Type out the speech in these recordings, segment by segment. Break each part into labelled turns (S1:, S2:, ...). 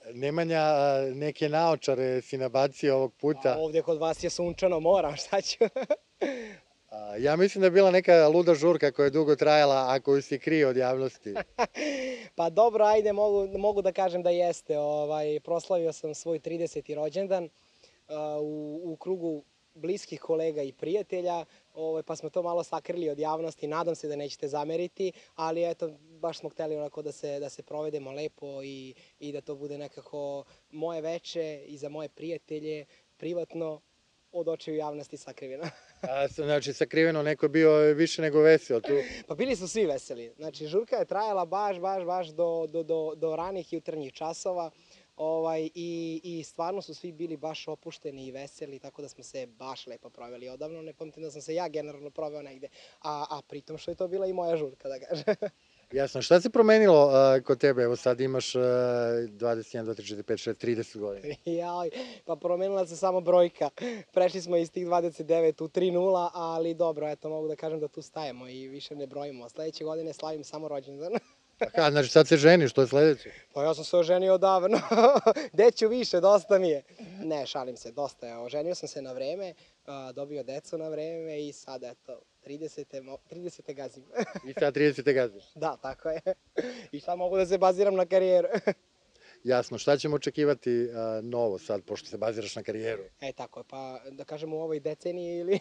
S1: Nemanja, neke naočare si nabacio ovog puta.
S2: Ovdje kod vas je sunčano, moram, šta ću?
S1: Ja mislim da je bila neka luda žurka koja je dugo trajala, a koju si krio od javnosti.
S2: Pa dobro, ajde, mogu da kažem da jeste. Proslavio sam svoj 30. rođendan u krugu bliskih kolega i prijatelja, pa smo to malo sakrili od javnosti, nadam se da nećete zameriti, ali eto, baš smo hteli onako da se provedemo lepo i da to bude nekako moje veče i za moje prijatelje, privatno, od očiju javnosti sakriveno.
S1: Znači, sakriveno, neko je bio više nego vesel tu.
S2: Pa bili su svi veseli. Znači, žurka je trajala baš do ranih jutarnjih časova. I stvarno su svi bili baš opušteni i veseli, tako da smo se baš lepo proveli. Odavno ne pamtim da sam se ja generalno proveo negde, a pritom što je to bila i moja žurka, da kažem.
S1: Jasno, šta se promenilo kod tebe? Evo sad imaš 21, 2, 3, 4, 5, 6, 30 godina.
S2: Jaj, pa promenila se samo brojka. Prešli smo iz tih 29 u 3-0, ali dobro, eto, mogu da kažem da tu stajemo i više ne brojimo. Sledeće godine slavim samo rođendan.
S1: Aha, znači sad se ženiš, što je sledeće?
S2: Pa ja sam se oženio odavno. Gde ću više, dosta mi je. Ne, šalim se, dosta je. Oženio sam se na vreme, dobio decu na vreme i sad, eto, 30. gazim.
S1: I sad 30. gaziš?
S2: Da, tako je. I sad mogu da se baziram na karijeru.
S1: Jasno, šta ćemo očekivati novo sad, pošto se baziraš na karijeru?
S2: Tako je, pa da kažem u ovoj deceniji ili...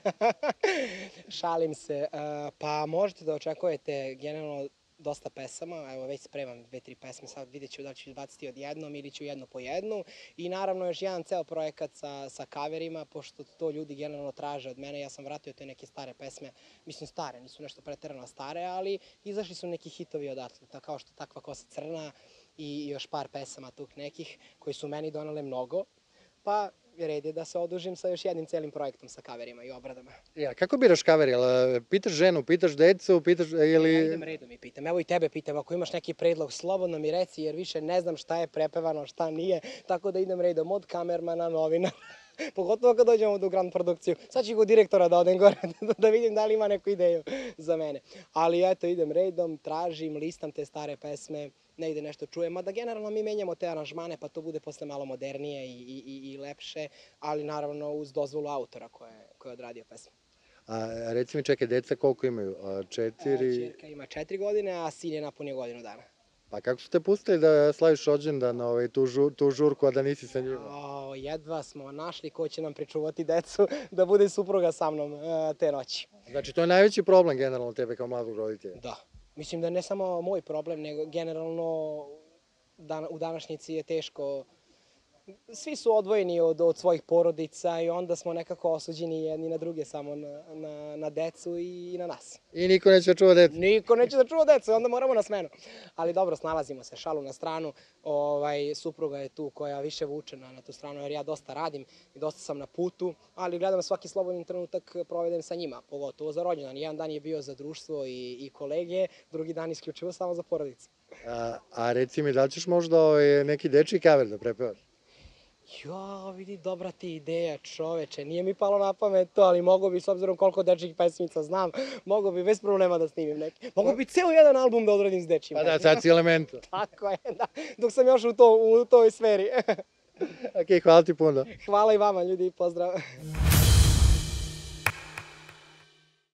S2: Šalim se. Pa možete da očekujete generalno dosta pesama, evo već spremam 2-3 pesme, sad vidjet ću da li ću izbaciti odjednom ili ću jednu po jednu i naravno još jedan ceo projekat sa kaverima, pošto to ljudi generalno traže od mene, ja sam vratio te neke stare pesme, mislim stare, nisu nešto preterano stare, ali izašli su neki hitovi odatle, kao što Takva kosa crna i još par pesama tuk nekih koji su meni donale mnogo, pa red je da se odužim sa još jednim celim projektom sa kaverima i obradama.
S1: Ja, kako biraš kaver? Pitaš ženu, pitaš decu, pitaš ili...
S2: Ja idem redom i pitam. Evo i tebe pitam, ako imaš neki predlog, slobodno mi reci, jer više ne znam šta je prepevano, šta nije, tako da idem redom od kamermana, novina, pogotovo kad dođemo u grand produkciju. Sad ću go direktora da odem gore, da vidim da li ima neku ideju za mene. Ali eto, idem redom, tražim, listam te stare pesme, negde nešto čujem, mada generalno mi menjamo te aranžmane, pa to bude posle malo modernije i lepše, ali naravno uz dozvolu autora koji je odradio pesmu.
S1: Reci mi, čekaj, deca koliko imaju? 4?
S2: Čerka ima 4 godine, a sin je napunio godinu dana.
S1: Pa kako su te pustili da slaviš rođendan, tu žurku, a da nisi sa njima?
S2: Jedva smo našli ko će nam pričuvati decu, da bude supruga sa mnom te noći.
S1: Znači, to je najveći problem generalno tebe kao mladog roditelja?
S2: Da. Mislim da ne samo moj problem, nego generalno u današnjici je teško. Svi su odvojeni od svojih porodica i onda smo nekako osuđeni jedni na druge, samo na decu i na nas.
S1: I niko neće da čuva decu?
S2: Niko neće da čuva decu, onda moramo na smenu. Ali dobro, snalazimo se, šalu na stranu. Supruga je tu koja više vuče na tu stranu, jer ja dosta radim i dosta sam na putu, ali gledam svaki slobodni trenutak provedem sa njima, pogotovo za rođendan. Jedan dan je bio za društvo i kolege, drugi dan isključivo samo za porodicu.
S1: A reci mi, da li ćeš možda neki dečiji kaver da prepevaš?
S2: Jo, vidi, dobra ti ideja, čoveče, nije mi palo na pamet to, ali mogo bi, s obzirom koliko dečjih pesmica znam, mogo bi bez problema da snimim neki. Mogo bi ceo jedan album da odradim s dečjim.
S1: Pa da, sad si Elementu.
S2: Tako je, da, dok sam još u toj sferi.
S1: Ok, hvala ti puno.
S2: Hvala i vama, ljudi, pozdrav.